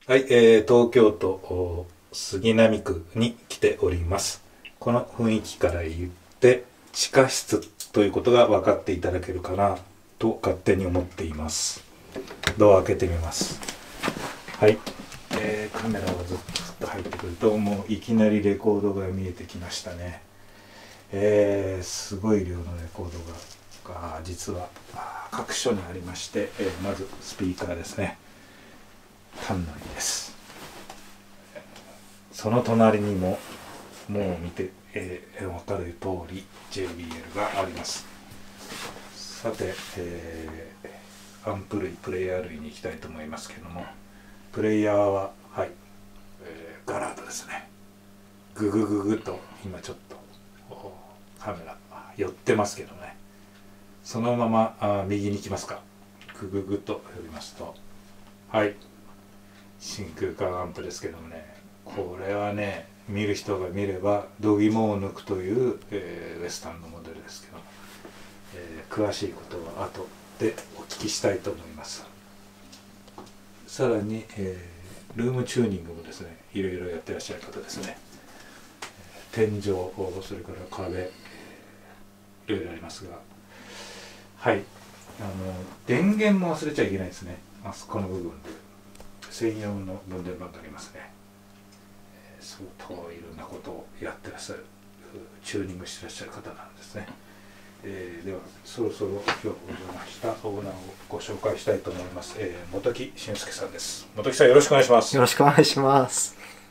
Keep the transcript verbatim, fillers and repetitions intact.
はい、えー、東京都杉並区に来ております。この雰囲気から言って地下室ということが分かっていただけるかなと勝手に思っています。ドア開けてみます。はい、えー、カメラをずっと入ってくるともういきなりレコードが見えてきましたね。えー、すごい量のレコードがが実は各所にありまして、えー、まずスピーカーですね。単のりです。その隣にももう見て、えー、分かる通り ジェイビーエル があります。さて、えー、アンプ類プレイヤー類に行きたいと思いますけども、プレイヤーははい、えー、ガラードですね。ググググと今ちょっとカメラ寄ってますけどね、そのままあ右に行きますか。グググと寄りますと、はい真空管アンプですけどもね、これはね見る人が見れば度肝を抜くという、えー、ウエスタンのモデルですけども、えー、詳しいことは後でお聞きしたいと思います。さらに、えー、ルームチューニングもですねいろいろやってらっしゃる方ですね。天井、それから壁、いろいろありますが、はい、あの電源も忘れちゃいけないですね。あそこの部分で専用の分電盤がありますね。相当いろんなことをやってらっしゃる、チューニングしてらっしゃる方なんですね。えー、ではそろそろ今日お邪魔したオーナーをご紹介したいと思います。えー、本木俊介さんです。本木さん、よろしくお願いします。 よろしくお願いします。